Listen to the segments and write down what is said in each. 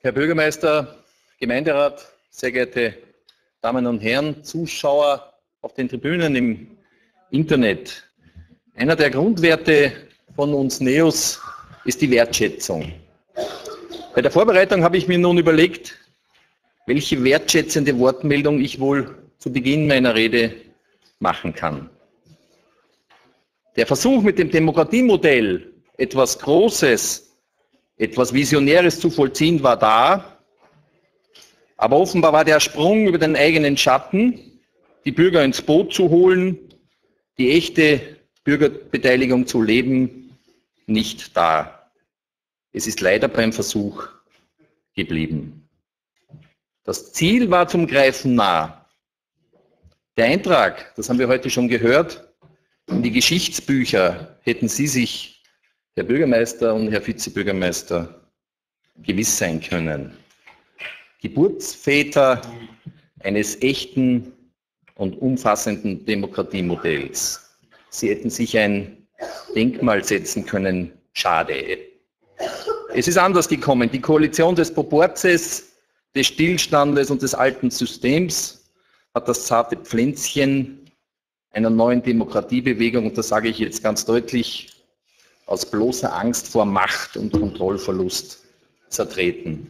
Herr Bürgermeister, Gemeinderat, sehr geehrte Damen und Herren, Zuschauer auf den Tribünen im Internet. Einer der Grundwerte von uns NEOS ist die Wertschätzung. Bei der Vorbereitung habe ich mir nun überlegt, welche wertschätzende Wortmeldung ich wohl zu Beginn meiner Rede machen kann. Der Versuch mit dem Demokratiemodell, etwas Großes, etwas Visionäres zu vollziehen, war da, aber offenbar war der Sprung über den eigenen Schatten, die Bürger ins Boot zu holen, die echte Bürgerbeteiligung zu leben, nicht da. Es ist leider beim Versuch geblieben. Das Ziel war zum Greifen nah. Der Eintrag, das haben wir heute schon gehört, in die Geschichtsbücher hätten Sie sich, Herr Bürgermeister und Herr Vizebürgermeister, gewiss sein können. Geburtsväter eines echten und umfassenden Demokratiemodells. Sie hätten sich ein Denkmal setzen können. Schade. Es ist anders gekommen. Die Koalition des Proporzes, des Stillstandes und des alten Systems hat das zarte Pflänzchen einer neuen Demokratiebewegung, und das sage ich jetzt ganz deutlich, aus bloßer Angst vor Macht und Kontrollverlust zertreten.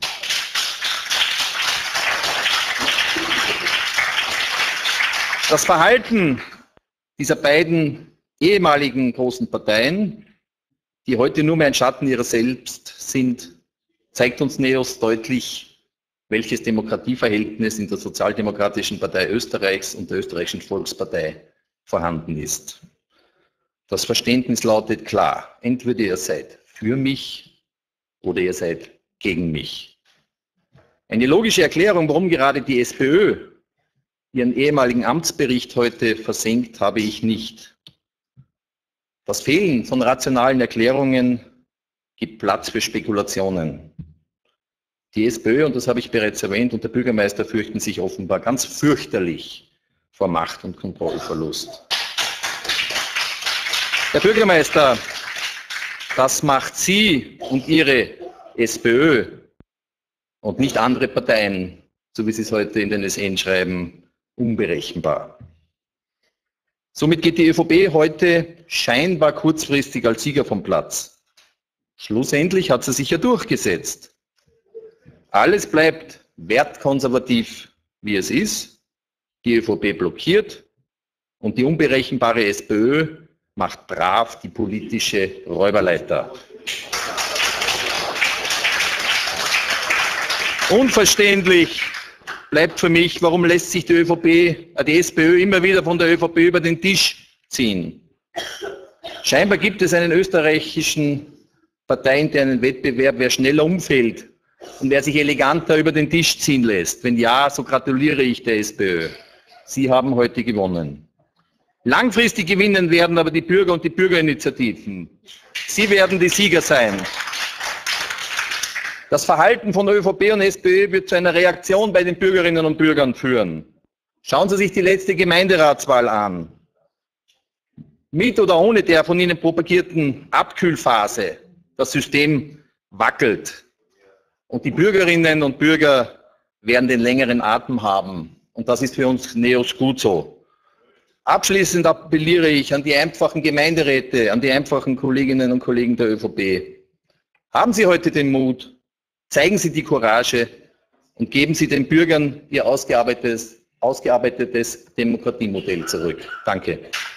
Das Verhalten dieser beiden ehemaligen großen Parteien, die heute nur mehr ein Schatten ihrer selbst sind, zeigt uns NEOS deutlich, welches Demokratieverhältnis in der Sozialdemokratischen Partei Österreichs und der Österreichischen Volkspartei vorhanden ist. Das Verständnis lautet klar: Entweder ihr seid für mich oder ihr seid gegen mich. Eine logische Erklärung, warum gerade die SPÖ ihren ehemaligen Amtsbericht heute versenkt, habe ich nicht. Das Fehlen von rationalen Erklärungen gibt Platz für Spekulationen. Die SPÖ, und das habe ich bereits erwähnt, und der Bürgermeister fürchten sich offenbar ganz fürchterlich vor Macht- und Kontrollverlust. Herr Bürgermeister, das macht Sie und Ihre SPÖ und nicht andere Parteien, so wie Sie es heute in den SN schreiben, unberechenbar. Somit geht die ÖVP heute scheinbar kurzfristig als Sieger vom Platz. Schlussendlich hat sie sich ja durchgesetzt. Alles bleibt wertkonservativ, wie es ist. Die ÖVP blockiert und die unberechenbare SPÖ macht brav die politische Räuberleiter. Unverständlich bleibt für mich, warum lässt sich die SPÖ immer wieder von der ÖVP über den Tisch ziehen. Scheinbar gibt es einen österreichischen parteiinternen Wettbewerb, wer schneller umfällt und wer sich eleganter über den Tisch ziehen lässt. Wenn ja, so gratuliere ich der SPÖ. Sie haben heute gewonnen. Langfristig gewinnen werden aber die Bürger und die Bürgerinitiativen. Sie werden die Sieger sein. Das Verhalten von ÖVP und SPÖ wird zu einer Reaktion bei den Bürgerinnen und Bürgern führen. Schauen Sie sich die letzte Gemeinderatswahl an. Mit oder ohne der von Ihnen propagierten Abkühlphase, das System wackelt. Und die Bürgerinnen und Bürger werden den längeren Atem haben. Und das ist für uns NEOS gut so. Abschließend appelliere ich an die einfachen Gemeinderäte, an die einfachen Kolleginnen und Kollegen der ÖVP. Haben Sie heute den Mut, zeigen Sie die Courage und geben Sie den Bürgern ihr ausgearbeitetes Demokratiemodell zurück. Danke.